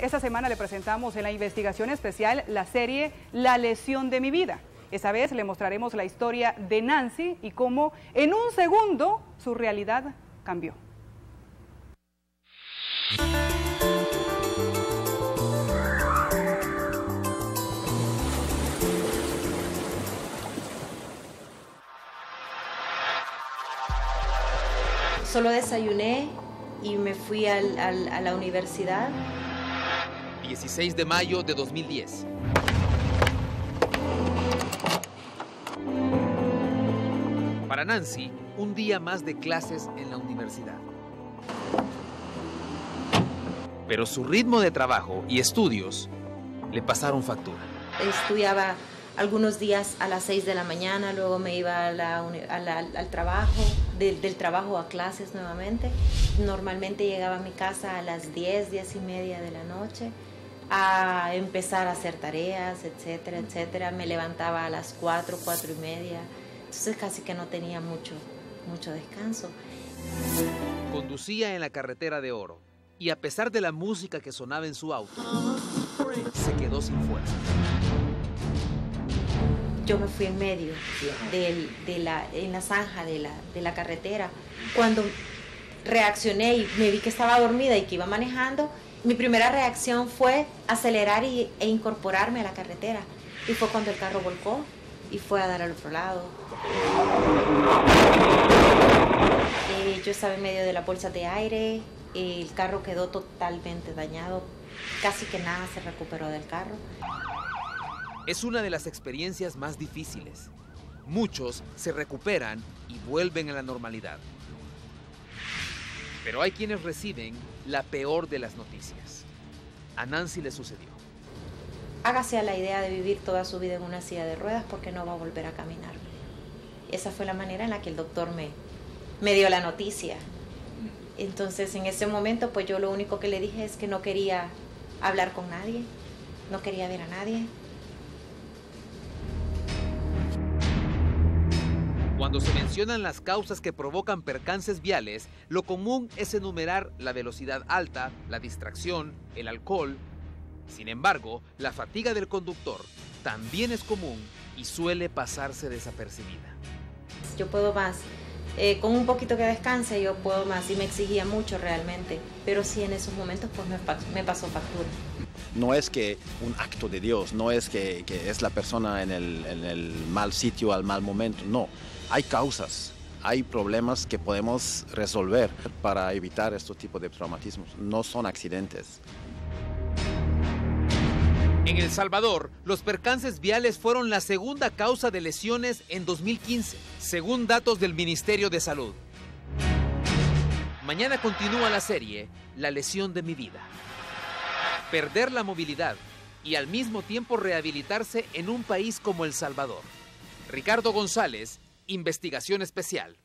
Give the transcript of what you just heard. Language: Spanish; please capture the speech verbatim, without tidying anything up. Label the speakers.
Speaker 1: esta semana le presentamos en la investigación especial la serie La lesión de mi vida. Esta vez le mostraremos la historia de Nancy y cómo en un segundo su realidad cambió.
Speaker 2: Solo desayuné y me fui al, al, a la universidad.
Speaker 3: dieciséis de mayo de dos mil diez. Para Nancy, un día más de clases en la universidad. Pero su ritmo de trabajo y estudios le pasaron factura.
Speaker 2: Estudiaba algunos días a las seis de la mañana, luego me iba a la, a la, al trabajo, de, del trabajo a clases nuevamente. Normalmente llegaba a mi casa a las diez, diez y media de la noche a empezar a hacer tareas, etcétera, etcétera. Me levantaba a las cuatro, cuatro y media, entonces casi que no tenía mucho, mucho descanso.
Speaker 3: Conducía en la carretera de Oro y a pesar de la música que sonaba en su auto, se quedó sin fuerza.
Speaker 2: Yo me fui en medio, de, de la, en la zanja de la, de la carretera. Cuando reaccioné y me vi que estaba dormida y que iba manejando, mi primera reacción fue acelerar y, e incorporarme a la carretera. Y fue cuando el carro volcó y fue a dar al otro lado. Eh, yo estaba en medio de la bolsa de aire, el carro quedó totalmente dañado, casi que nada se recuperó del carro.
Speaker 3: Es una de las experiencias más difíciles. Muchos se recuperan y vuelven a la normalidad. Pero hay quienes reciben la peor de las noticias. A Nancy le sucedió.
Speaker 2: Hágase a la idea de vivir toda su vida en una silla de ruedas porque no va a volver a caminar. Esa fue la manera en la que el doctor me, me dio la noticia. Entonces, en ese momento, pues yo lo único que le dije es que no quería hablar con nadie, no quería ver a nadie.
Speaker 3: Cuando se mencionan las causas que provocan percances viales, lo común es enumerar la velocidad alta, la distracción, el alcohol. Sin embargo, la fatiga del conductor también es común y suele pasarse desapercibida.
Speaker 2: Yo puedo más, eh, con un poquito que descanse yo puedo más y me exigía mucho realmente, pero sí en esos momentos pues me, me pasó factura.
Speaker 4: No es que un acto de Dios, no es que, que es la persona en el, en el mal sitio al mal momento, no. Hay causas, hay problemas que podemos resolver para evitar estos tipos de traumatismos. No son accidentes.
Speaker 3: En El Salvador, los percances viales fueron la segunda causa de lesiones en dos mil quince, según datos del Ministerio de Salud. Mañana continúa la serie La lesión de mi vida. Perder la movilidad y al mismo tiempo rehabilitarse en un país como El Salvador. Ricardo González, Investigación Especial.